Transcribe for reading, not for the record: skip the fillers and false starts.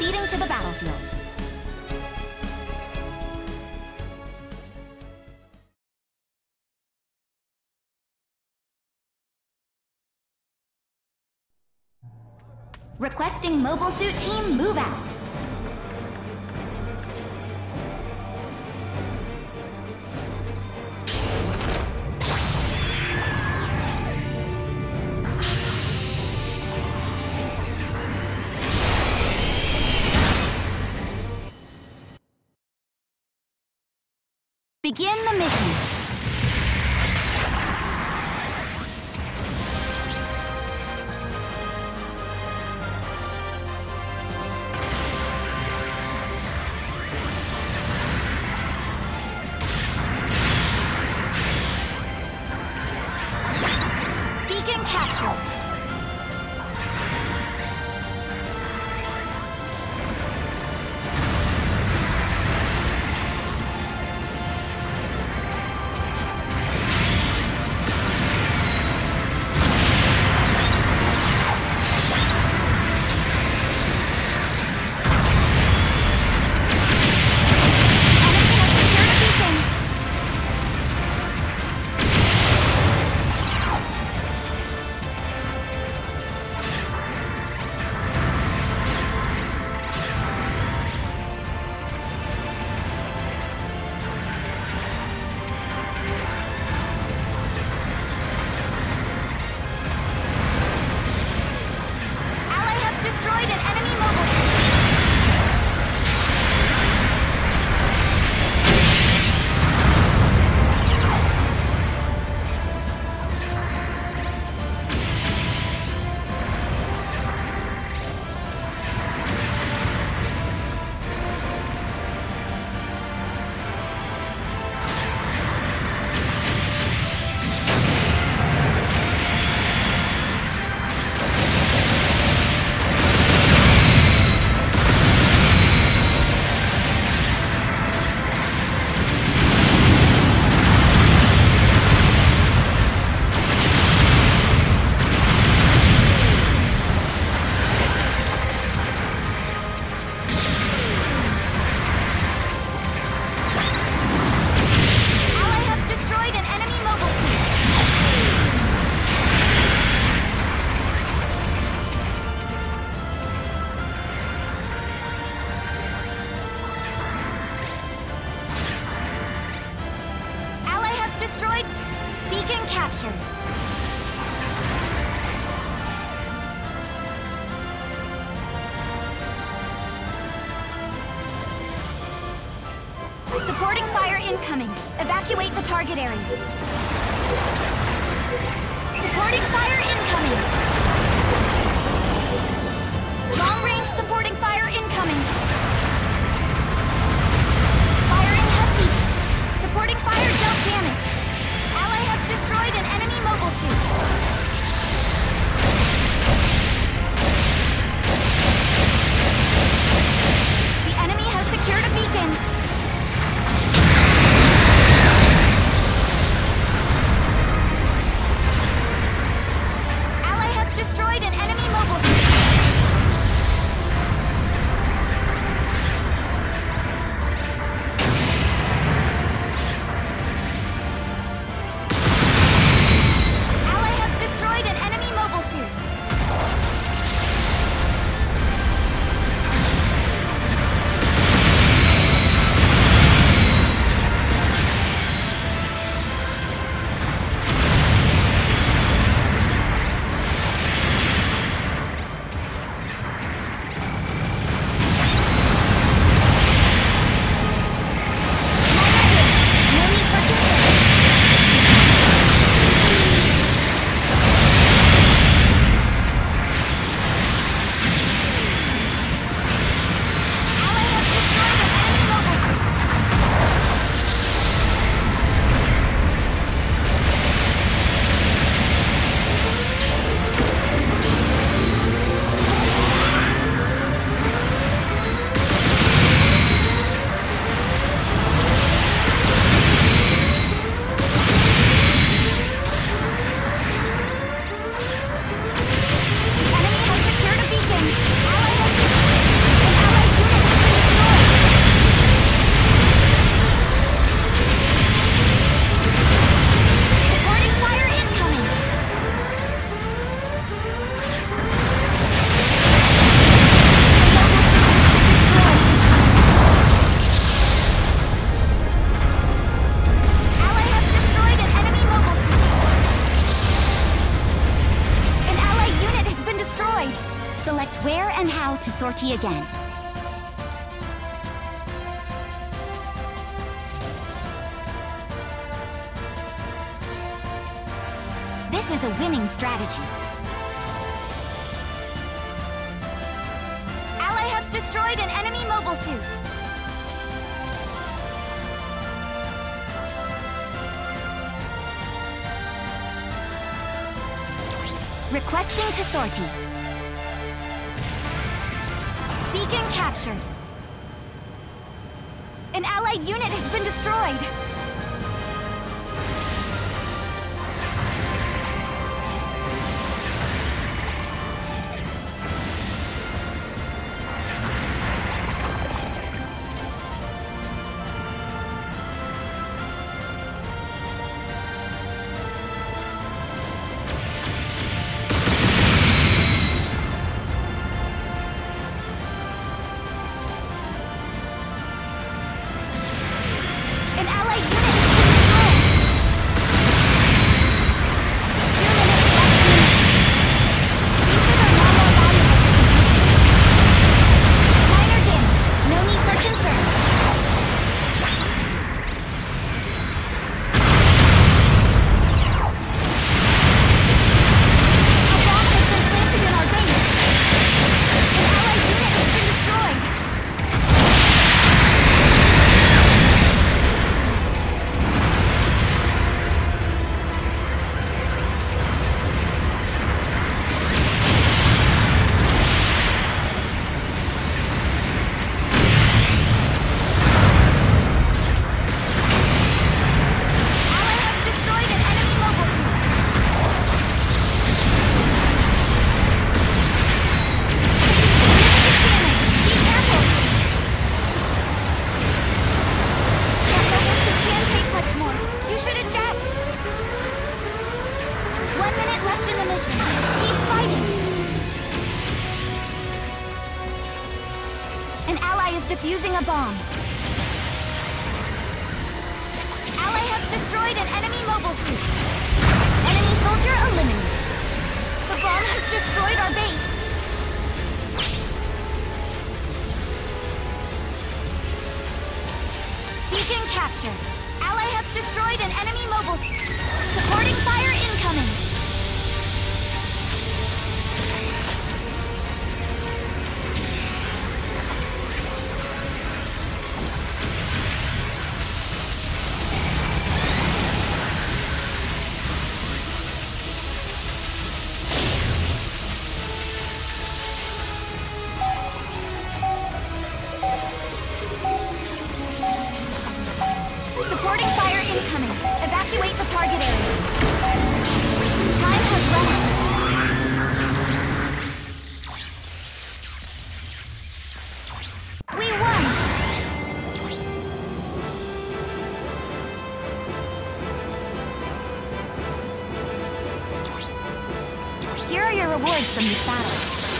leading to the battlefield. Requesting Mobile Suit Team, move out. Begin the mission. Beacon captured. Beacon captured. Supporting fire incoming. Evacuate the target area. Supporting fire incoming. Long-range supporting fire incoming. Firing has ceased. Supporting fire dealt damage. Ally has destroyed an enemy mobile suit. The enemy has secured a beacon. Ally has sortie again. This is a winning strategy. Ally has destroyed an enemy mobile suit. Requesting to sortie. Beacon captured. An allied unit has been destroyed. Defusing a bomb. Ally has destroyed an enemy mobile suit. Enemy soldier eliminated. The bomb has destroyed our base. Beacon captured. Ally has destroyed an enemy mobile suit. Supporting fire incoming. Supporting fire incoming. Evacuate the target area. Time has run out. We won! Here are your rewards from this battle.